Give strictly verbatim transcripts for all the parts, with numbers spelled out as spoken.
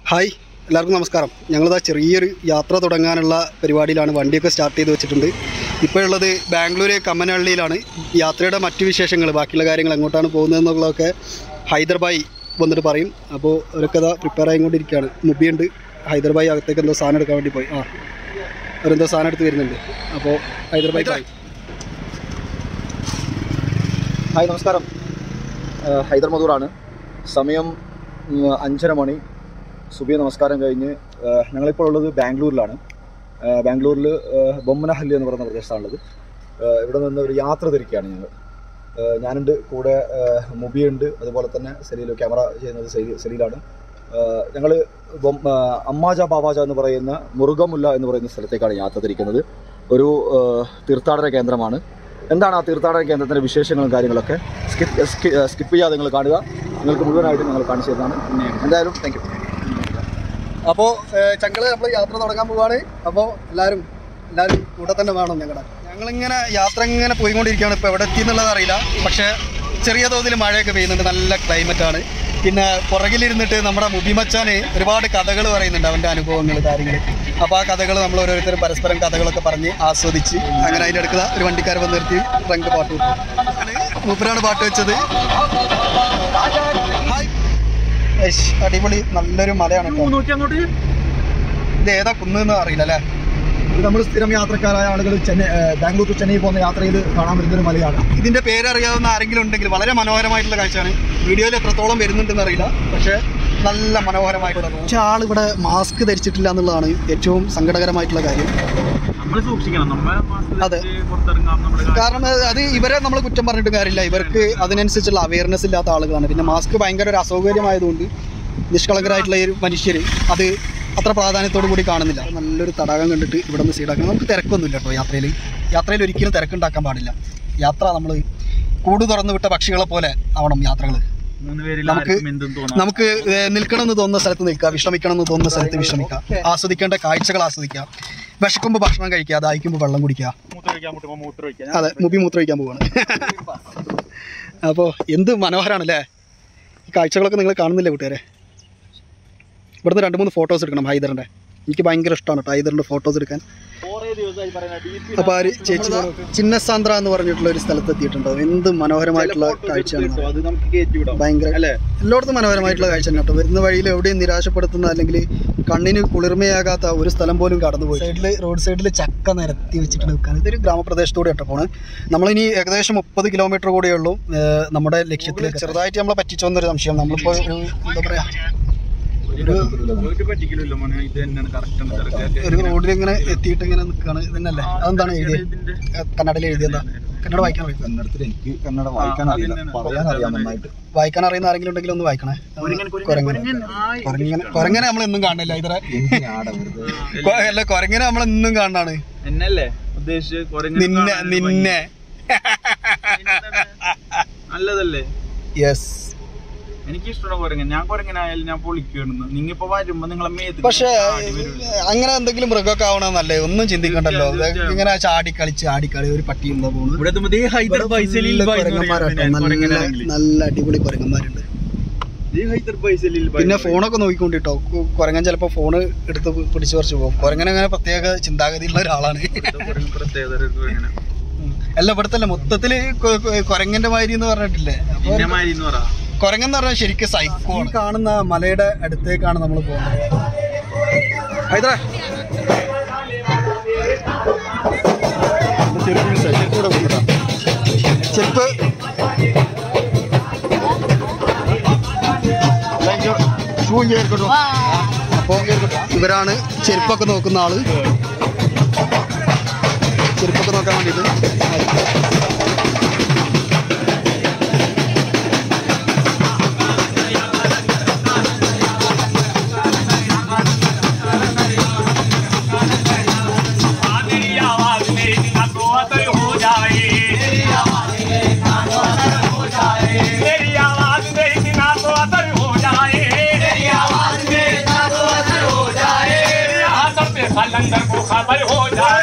Hi എല്ലാവർക്കും നമസ്കാരം. ഞങ്ങളിതാ ചെറിയൊരു യാത്ര തുടങ്ങാനുള്ള പരിപാടിയിലാണ്. വണ്ടിയൊക്കെ സ്റ്റാർട്ട് ചെയ്ത് വെച്ചിട്ടുണ്ട്. ഇപ്പോഴുള്ളത് ബാംഗ്ലൂർ കമ്മനഹള്ളിയിലാണ്. യാത്രയുടെ മറ്റു വിശേഷങ്ങൾ, ബാക്കിയുള്ള കാര്യങ്ങൾ എങ്ങോട്ടാണ് പോകുന്നതെന്നുള്ളതൊക്കെ ഹൈദർബായി വന്നിട്ട് പറയും. അപ്പോൾ അവരൊക്കെ ഇതാ പ്രിപ്പയർ ആയിക്കൊണ്ടിരിക്കുകയാണ്. മുബിയുണ്ട്, ഹൈദർബായി അകത്തേക്ക് എന്തോ സാധനം എടുക്കാൻ വേണ്ടി പോയി. ആ അവരെന്തോ സാധനം എടുത്ത് വരുന്നുണ്ട്. അപ്പോൾ ഹൈദർബായി ഹായ് ഹായ് നമസ്കാരം. ഹൈദർ മധൂറാണ്. സമയം അഞ്ചര മണി. സുബിയ നമസ്കാരം കഴിഞ്ഞ് ഞങ്ങളിപ്പോൾ ഉള്ളത് ബാംഗ്ലൂരിലാണ്. ബാംഗ്ലൂരിൽ ബൊമ്മനഹള്ളി എന്ന് പറയുന്ന പ്രദേശത്താണുള്ളത്. ഇവിടെ നിന്ന് ഒരു യാത്ര തിരിക്കുകയാണ് ഞങ്ങൾ. ഞാനുണ്ട്, കൂടെ മുബിയുണ്ട്, അതുപോലെ തന്നെ സെലീൽ ക്യാമറ ചെയ്യുന്നത് സെലീലാണ്. ഞങ്ങൾ അമ്മാജ ബാവാജ എന്ന് പറയുന്ന മുറുഗമുല്ല എന്ന് പറയുന്ന സ്ഥലത്തേക്കാണ് യാത്ര തിരിക്കുന്നത്. ഒരു തീർത്ഥാടന കേന്ദ്രമാണ്. എന്താണ് ആ തീർത്ഥാടന കേന്ദ്രത്തിൻ്റെ വിശേഷങ്ങളും കാര്യങ്ങളൊക്കെ സ്കിപ്പ് സ്കിപ്പ് ചെയ്യാതെ നിങ്ങൾ കാണുക. നിങ്ങൾക്ക് മുഴുവനായിട്ട് ഞങ്ങൾ കാണിച്ചു തരുന്നതാണ്. എന്തായാലും താങ്ക് യു. അപ്പോൾ ചങ്കള് നമ്മൾ യാത്ര തുടങ്ങാൻ പോവുകയാണ്. അപ്പോൾ എല്ലാവരും എല്ലാവരും കൂടെ തന്നെ വേണം. ഞങ്ങളുടെ ഞങ്ങളിങ്ങനെ യാത്ര ഇങ്ങനെ പോയിക്കൊണ്ടിരിക്കുകയാണ്. ഇപ്പോൾ എവിടെ എത്തി എന്നുള്ളത് അറിയില്ല. പക്ഷേ ചെറിയ തോതിൽ മഴയൊക്കെ പെയ്യുന്നുണ്ട്. നല്ല ക്ലൈമറ്റാണ്. പിന്നെ പുറകിലിരുന്നിട്ട് നമ്മുടെ മുബിമച്ചാന് ഒരുപാട് കഥകൾ പറയുന്നുണ്ട്, അവൻ്റെ അനുഭവങ്ങൾ, കാര്യങ്ങൾ. അപ്പോൾ ആ കഥകൾ നമ്മൾ ഓരോരുത്തരും പരസ്പരം കഥകളൊക്കെ പറഞ്ഞ് ആസ്വദിച്ച് അങ്ങനെ അതിൻ്റെ അടുക്ക ഒരു വണ്ടിക്കാർ വന്ന് നിർത്തി റങ്ക് പാട്ട് വിട്ടു. മൂപ്പരാണ് പാട്ട് വെച്ചത്. ഹായ്, അടിപൊളി നല്ലൊരു മലയാണ്. ഇത് ഏതാ കുന്നെന്ന് അറിയില്ല അല്ലേ. നമ്മൾ സ്ഥിരം യാത്രക്കാരായ ആളുകൾ ചെന്നൈ ബാംഗ്ലൂർ ടു ചെന്നൈ പോകുന്ന യാത്രയിൽ കാണാൻ വരുന്നൊരു മലയാണ്. ഇതിൻ്റെ പേരറിയാവുന്ന ആരെങ്കിലും ഉണ്ടെങ്കിൽ വളരെ മനോഹരമായിട്ടുള്ള കാഴ്ചയാണ്. വീഡിയോയിൽ എത്രത്തോളം വരുന്നുണ്ടെന്ന് അറിയില്ല, പക്ഷേ നല്ല മനോഹരമായിട്ടുള്ള. പക്ഷേ ആൾ ഇവിടെ മാസ്ക് ധരിച്ചിട്ടില്ല എന്നുള്ളതാണ് ഏറ്റവും സങ്കടകരമായിട്ടുള്ള കാര്യം. അതെ, കാരണം അത് ഇവരെ നമ്മൾ കുറ്റം പറഞ്ഞിട്ട് കാര്യമില്ല. ഇവർക്ക് അതിനനുസരിച്ചുള്ള അവയർനെസ് ഇല്ലാത്ത ആളുകളാണ്. പിന്നെ മാസ്ക് ഭയങ്കര ഒരു അസൗകര്യമായതുകൊണ്ട് നിഷ്കളങ്കരായിട്ടുള്ള ഒരു മനുഷ്യർ അത് അത്ര പ്രാധാന്യത്തോടു കൂടി കാണുന്നില്ല. നല്ലൊരു തടാകം കണ്ടിട്ട് ഇവിടെ നിന്ന് സൈഡാക്കണം. നമുക്ക് തിരക്കൊന്നുമില്ല കേട്ടോ. യാത്രയിൽ യാത്രയിൽ ഒരിക്കലും തിരക്കുണ്ടാക്കാൻ പാടില്ല. യാത്ര നമ്മൾ കൂട് തുറന്നു വിട്ട പക്ഷികളെ പോലെ ആവണം യാത്രകൾ. നമുക്ക് നമുക്ക് നിൽക്കണമെന്ന് തോന്നുന്ന സ്ഥലത്ത് നിൽക്കുക, വിശ്രമിക്കണം എന്ന് തോന്നുന്ന സ്ഥലത്ത് വിശ്രമിക്കുക, ആസ്വദിക്കേണ്ട കാഴ്ചകൾ ആസ്വദിക്കുക, വിശക്കുമ്പോൾ ഭക്ഷണം കഴിക്കുക, ദാഹിക്കുമ്പോൾ വെള്ളം കുടിക്കുക. അതെ, മുബി മൂത്രമൊഴിക്കാൻ പോവാണ്. അപ്പോൾ എന്ത് മനോഹരമാണല്ലേ ഈ കാഴ്ചകളൊക്കെ. നിങ്ങൾ കാണുന്നില്ലേ കൂട്ടുകാരെ? ഇവിടുന്ന് രണ്ട് മൂന്ന് ഫോട്ടോസ് എടുക്കണം ഹൈദറിൻ്റെ. എനിക്ക് ഭയങ്കര ഇഷ്ടമാണ് കേട്ടോ ഹൈദറിൻ്റെ ഫോട്ടോസ് എടുക്കാൻ. അപ്പോൾ ആര് ചേച്ചി ചിന്നസാന്ദ്ര എന്ന് പറഞ്ഞിട്ടുള്ള ഒരു സ്ഥലത്ത് എത്തിയിട്ടുണ്ടാവും. എന്ത് മനോഹരമായിട്ടുള്ള കാഴ്ചയാണ്. ഭയങ്കര എല്ലായിടത്തും മനോഹരമായിട്ടുള്ള കാഴ്ച തന്നെ കേട്ടോ. വരുന്ന വഴിയിൽ എവിടെയും നിരാശപ്പെടുത്തുന്ന അല്ലെങ്കിൽ കണ്ണിന് കുളിർമയാകാത്ത ഒരു സ്ഥലം പോലും കടന്നുപോയി. സൈഡിൽ റോഡ് സൈഡിൽ ചക്ക നിരത്തി വെച്ചിട്ട് നിൽക്കാൻ. ഇതൊരു ഗ്രാമപ്രദേശത്തൂടെ കേട്ടോ പോണ്. നമ്മളിനി ഏകദേശം മുപ്പത് കിലോമീറ്റർ കൂടിയേ ഉള്ളൂ നമ്മുടെ ലക്ഷ്യത്തിൽ. ചെറുതായിട്ട് നമ്മളെ പറ്റിച്ചോന്നൊരു സംശയം. നമ്മളിപ്പോൾ ഒരു എന്താ പറയുക, ഒരു റോഡിൽ ഇങ്ങനെ എത്തിയിട്ട് ഇങ്ങനെ നിൽക്കുകയാണ്. ഇതന്നല്ലേ? അതെന്താണ് എഴുതിയത്? കന്നഡയിൽ എഴുതിയതാ? കന്നഡ വായിക്കാൻ അറിയാം? കന്നഡത്തിൽ എനിക്ക് കന്നഡ വായിക്കാൻ അറിയില്ല, പറയാൻ അറിയാം നന്നായിട്ട്. വായിക്കാൻ അറിയുന്ന ആരെങ്കിലും ഉണ്ടെങ്കിൽ ഒന്ന് വായിക്കണേ. കൊരങ്ങനെ കൊരങ്ങനെ നമ്മൾ എന്നും കാണില്ല ഇതര. അല്ല, കൊരങ്ങനെ നമ്മൾ എന്നും കാണാണ്. നിന്നെ നിന്നെ നല്ലതല്ലേ? യെസ്, പക്ഷേ അങ്ങനെ എന്തെങ്കിലും മൃഗമൊക്കെ ആവണമെന്നല്ലേ? ഒന്നും ചിന്തിക്കണ്ടല്ലോ. ഇങ്ങനെ ചാടി കളിച്ച് ആടിക്കളി ഒരു പട്ടി എന്താ പോകുന്നത്. നല്ല അടിപൊളി കുരങ്ങന്മാരുണ്ട്. പിന്നെ ഫോണൊക്കെ നോക്കിക്കൊണ്ടിട്ടോ. കുരങ്ങൻ ചിലപ്പോ ഫോണ് എടുത്ത് പിടിച്ചു പറിച്ചു പോകും. കുരങ്ങൻ അങ്ങനെ പ്രത്യേക ചിന്താഗതിയുള്ള ഒരാളാണ്. അല്ല, ഇവിടത്തല്ല, മൊത്തത്തില് കുരങ്ങന്റെ മാതിരി എന്ന് പറഞ്ഞിട്ടില്ലേ? കുരങ്ങെന്ന് പറഞ്ഞാൽ ശരിക്കും സൈക്കോ. ഈ കാണുന്ന മലയുടെ അടുത്തേക്കാണ് നമ്മൾ പോകുന്നത്. ഹൈദരാ ചെരുപ്പ് അപ്പോൾ ഇവരാണ് ചെരുപ്പൊക്കെ നോക്കുന്ന ആള്. ചെരുപ്പൊക്കെ നോക്കാൻ വേണ്ടിയിട്ട് खबर हो जाए।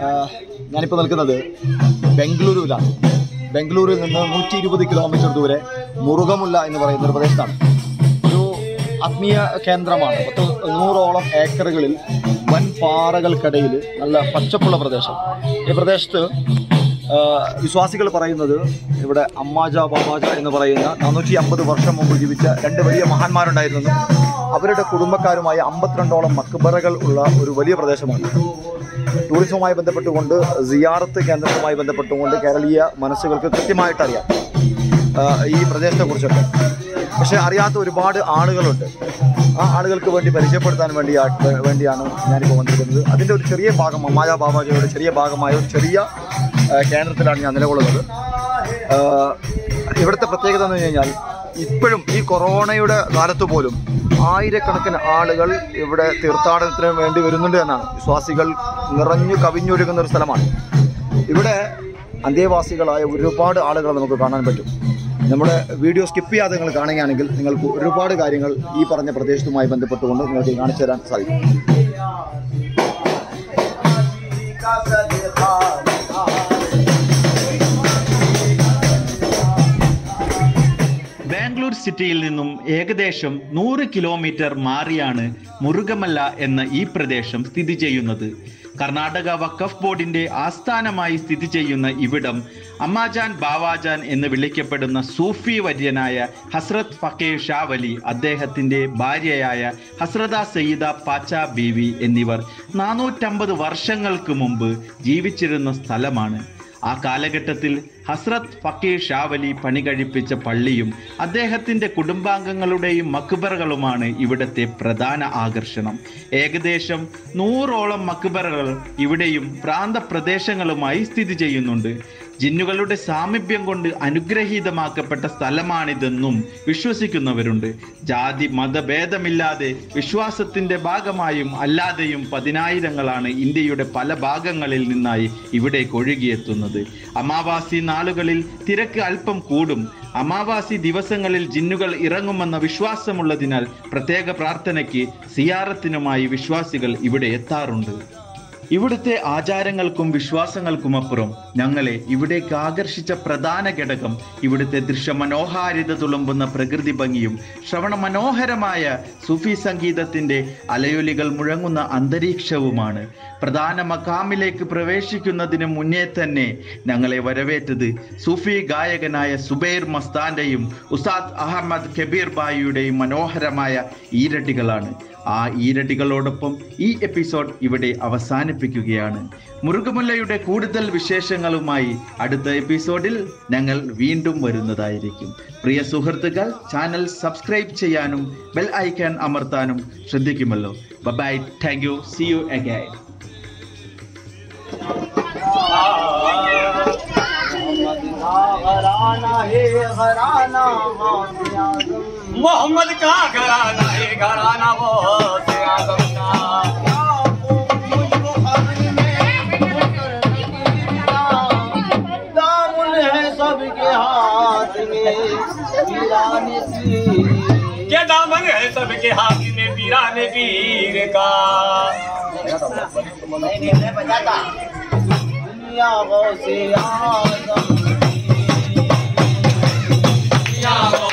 ഞാനിപ്പോൾ നിൽക്കുന്നത് ബംഗളൂരുവിലാണ്. ബംഗളൂരിൽ നിന്ന് നൂറ്റി ഇരുപത് കിലോമീറ്റർ ദൂരെ മുറുകമുല്ല എന്ന് പറയുന്ന ഒരു പ്രദേശത്താണ്. ഒരു ആത്മീയ കേന്ദ്രമാണ്. പത്ത് നൂറോളം ഏക്കറുകളിൽ വൻ പാറകൾക്കിടയിൽ നല്ല പച്ചപ്പുള്ള പ്രദേശം. ഈ പ്രദേശത്ത് വിശ്വാസികൾ പറയുന്നത് ഇവിടെ അമ്മാജ ബാബാജ എന്ന് പറയുന്ന നാനൂറ്റി അമ്പത് വർഷം മുമ്പ് ജീവിച്ച രണ്ട് വലിയ മഹാന്മാരുണ്ടായിരുന്നു. അവരുടെ കുടുംബക്കാരുമായ അമ്പത്തിരണ്ടോളം മക്ബറകൾ ഉള്ള ഒരു വലിയ പ്രദേശമാണ്. ടൂറിസവുമായി ബന്ധപ്പെട്ടുകൊണ്ട് സിയാറത്ത് കേന്ദ്രവുമായി ബന്ധപ്പെട്ടുകൊണ്ട് കേരളീയ മനസ്സുകൾക്ക് കൃത്യമായിട്ട് അറിയാം ഈ പ്രദേശത്തെക്കുറിച്ചൊക്കെ. പക്ഷേ അറിയാത്ത ഒരുപാട് ആളുകളുണ്ട്. ആ ആളുകൾക്ക് വേണ്ടി പരിചയപ്പെടുത്താൻ വേണ്ടി വേണ്ടിയാണ് ഞാനിപ്പോൾ വന്നിരിക്കുന്നത്. അതിൻ്റെ ഒരു ചെറിയ ഭാഗം അമ്മാജ ബാബാജയുടെ ചെറിയ ഭാഗമായ ഒരു ചെറിയ കേന്ദ്രത്തിലാണ് ഞാൻ നിലകൊള്ളുന്നത്. ഇവിടുത്തെ പ്രത്യേകത എന്ന് കഴിഞ്ഞാൽ ഇപ്പോഴും ഈ കൊറോണയുടെ കാലത്ത് പോലും ആയിരക്കണക്കിന് ആളുകൾ ഇവിടെ തീർത്ഥാടനത്തിന് വേണ്ടി വരുന്നുണ്ട് എന്നാണ്. വിശ്വാസികൾ നിറഞ്ഞു കവിഞ്ഞൊഴുകുന്ന ഒരു സ്ഥലമാണ്. ഇവിടെ അന്തേവാസികളായ ഒരുപാട് ആളുകളെ നമുക്ക് കാണാൻ പറ്റും. നമ്മുടെ വീഡിയോ സ്കിപ്പ് ചെയ്യാതെ നിങ്ങൾ കാണുകയാണെങ്കിൽ നിങ്ങൾക്ക് ഒരുപാട് കാര്യങ്ങൾ ഈ പറഞ്ഞ പ്രദേശത്തുമായി ബന്ധപ്പെട്ടുകൊണ്ട് നിങ്ങൾക്ക് കാണിച്ചു തരാൻ സാധിക്കും. ബാംഗ്ലൂർ സിറ്റിയിൽ നിന്നും ഏകദേശം നൂറ് കിലോമീറ്റർ മാറിയാണ് മുറുകമല്ല എന്ന ഈ പ്രദേശം സ്ഥിതി ചെയ്യുന്നത്. കർണാടക വഖഫ് ബോർഡിന്റെ ആസ്ഥാനമായി സ്ഥിതി ചെയ്യുന്ന ഇവിടം അമ്മാജാൻ ബാവാജാൻ എന്ന് വിളിക്കപ്പെടുന്ന സൂഫി വര്യനായ ഹസ്രത്ത് ഫക്കീർ ഷാ വലി, അദ്ദേഹത്തിന്റെ ഭാര്യയായ ഹസ്രത സയ്യിദ പാച്ച ബീവി എന്നിവർ നാനൂറ്റമ്പത് വർഷങ്ങൾക്ക് മുമ്പ് ജീവിച്ചിരുന്ന സ്ഥലമാണ്. ആ കാലഘട്ടത്തിൽ ഹസ്രത്ത് ഫക്കീർ ഷാ വലി പണി കഴിപ്പിച്ച പള്ളിയും അദ്ദേഹത്തിൻ്റെ കുടുംബാംഗങ്ങളുടെയും മക്ബറകളുമാണ് ഇവിടുത്തെ പ്രധാന ആകർഷണം. ഏകദേശം നൂറോളം മക്ബറകൾ ഇവിടെയും പ്രാന്തപ്രദേശങ്ങളുമായി സ്ഥിതി ചെയ്യുന്നുണ്ട്. ജിന്നുകളുടെ സാമീപ്യം കൊണ്ട് അനുഗ്രഹീതമാക്കപ്പെട്ട സ്ഥലമാണിതെന്നും വിശ്വസിക്കുന്നവരുണ്ട്. ജാതി മതഭേദമില്ലാതെ വിശ്വാസത്തിന്റെ ഭാഗമായും അല്ലാതെയും പതിനായിരങ്ങളാണ് ഇന്ത്യയുടെ പല ഭാഗങ്ങളിൽ നിന്നായി ഇവിടേക്ക് ഒഴുകിയെത്തുന്നത്. അമാവാസി നാളുകളിൽ തിരക്ക് അല്പം കൂടും. അമാവാസി ദിവസങ്ങളിൽ ജിന്നുകൾ ഇറങ്ങുമെന്ന വിശ്വാസമുള്ളതിനാൽ പ്രത്യേക പ്രാർത്ഥനയ്ക്ക് സിയാറത്തിനുമായി വിശ്വാസികൾ ഇവിടെ എത്താറുണ്ട്. ഇവിടുത്തെ ആചാരങ്ങൾക്കും വിശ്വാസങ്ങൾക്കുമപ്പുറം ഞങ്ങളെ ഇവിടേക്ക് ആകർഷിച്ച പ്രധാന ഘടകം ഇവിടുത്തെ ദൃശ്യമനോഹാരിത തുളുമ്പുന്ന പ്രകൃതി ഭംഗിയും ശ്രവണ മനോഹരമായ സൂഫി സംഗീതത്തിന്റെ അലയൊലികൾ മുഴങ്ങുന്ന അന്തരീക്ഷവുമാണ്. പ്രധാന മഖാമിലേക്ക് പ്രവേശിക്കുന്നതിന് മുന്നേ തന്നെ ഞങ്ങളെ വരവേറ്റത് സൂഫി ഗായകനായ സുബൈർ മസ്താന്റെയും ഉസ്താദ് അഹമ്മദ് കബീർ ബായിയുടെയും മനോഹരമായ ഈരടികളാണ്. ആ ഈരടികളോടൊപ്പം ഈ എപ്പിസോഡ് ഇവിടെ അവസാനിപ്പിക്കുകയാണ്. മുറുകമുല്ലയുടെ കൂടുതൽ വിശേഷങ്ങളുമായി അടുത്ത എപ്പിസോഡിൽ ഞങ്ങൾ വീണ്ടും വരുന്നതായിരിക്കും. പ്രിയ സുഹൃത്തുക്കൾ, ചാനൽ സബ്സ്ക്രൈബ് ചെയ്യാനും ബെൽ ഐക്കൺ അമർത്താനും ശ്രദ്ധിക്കുമല്ലോ. Bye, thank you, see you again. Mohammad का घराना है, घराना वो से आदम का। दामन है सबके हाथ में वीराने पीर, क्या दामन है सबके हाथ में वीराने पीर का। नहीं नहीं मैं बजाता दुनिया वो से आदम, दुनिया वो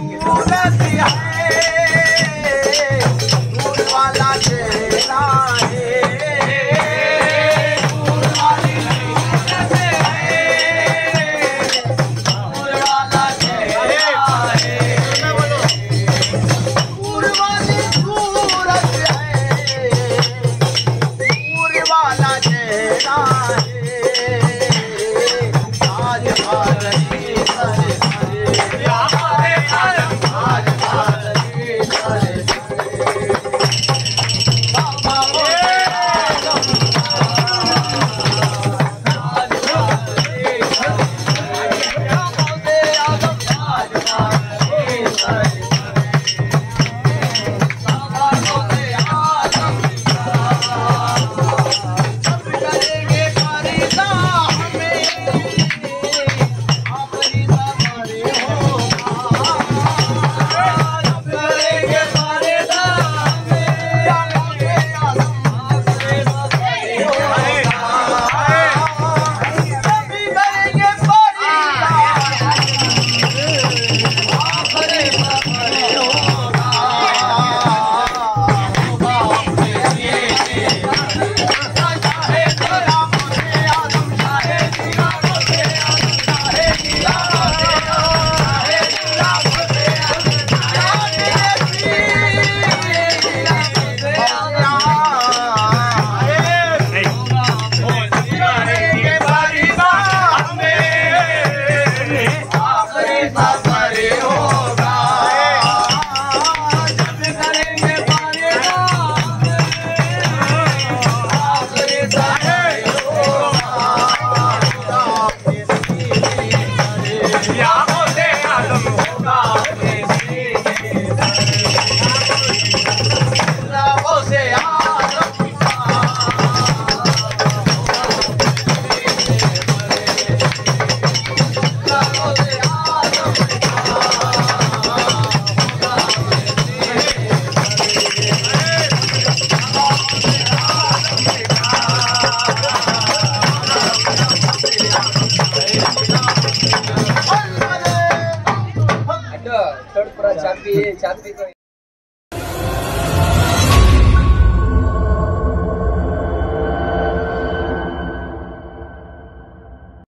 थोड़ा छापी छापी